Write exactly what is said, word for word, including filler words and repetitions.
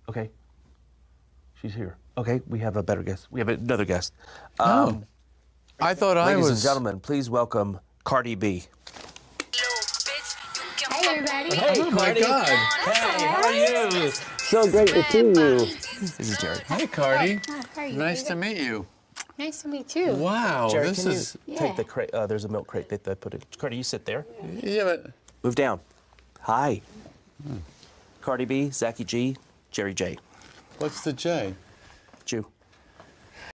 Okay. She's here. Okay, we have a better guest. We have another guest. Oh. Um, I thought I ladies was... and gentlemen, please welcome Cardi B. Hey, everybody. Hey, Oh, my Cardi. God. Hey, how are you? So great to see you. This is Jerry. Hey, Cardi. Oh, how are you? Nice to meet you. Nice to meet you. Wow, Jerry, this can is... you Yeah. take the crate? Uh, there's a milk crate that I put it. Cardi, you sit there. Yeah, but... Move down. Hi. Hmm. Cardi B, Zachy G, Jerry J. What's the J? Jew.